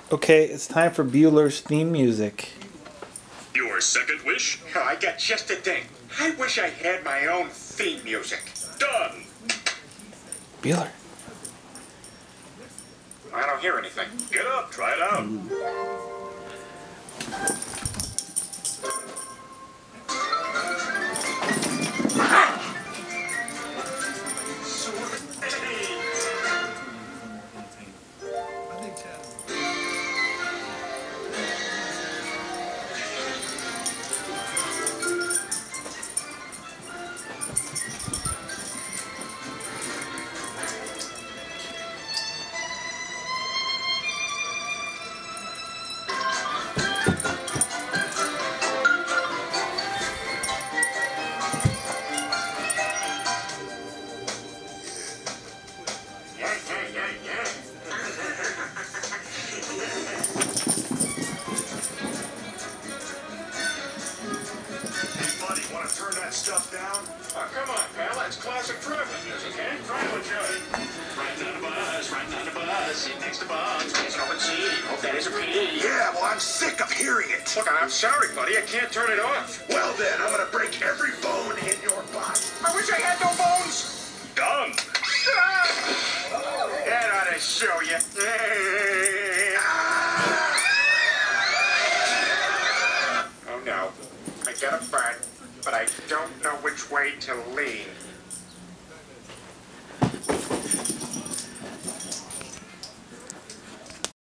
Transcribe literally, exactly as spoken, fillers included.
Okay, it's time for Bueller's theme music. Your second wish? Oh, I got just the thing. I wish I had my own theme music. Done. Bueller. I don't hear anything. Get up, try it out. Turn that stuff down? Oh, come on, pal. That's classic traveling music, eh? Traveling Johnny. Riding on a bus, riding on a bus, sitting next to Bob's, dancing open seat. Hope that isn't P D. Yeah, well, I'm sick of hearing it. Look, I'm sorry, buddy. I can't turn it off. Well, then, I'm gonna break every bone in your body. I wish I had no bones. Done. That ought to show you. Oh, no. I got a butt, but I don't know which way to lean.